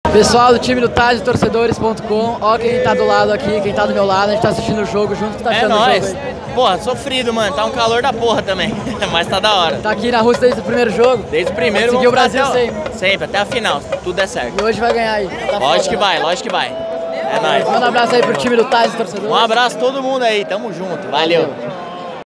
Pessoal do time do Taz, torcedores.com, ó quem tá do lado aqui, quem tá do meu lado, a gente tá assistindo o jogo junto, que tá achando o jogo aí? Porra, sofrido, mano, tá um calor da porra também, mas tá da hora. Tá aqui na Rússia desde o primeiro jogo? Desde o primeiro, seguiu o Brasil sempre? Sempre, até a final, tudo der certo. E hoje vai ganhar aí? Tá lógico que vai, lógico que vai. É nóis. Manda um abraço aí pro time do Taz, torcedores. Um abraço a todo mundo aí, tamo junto, valeu.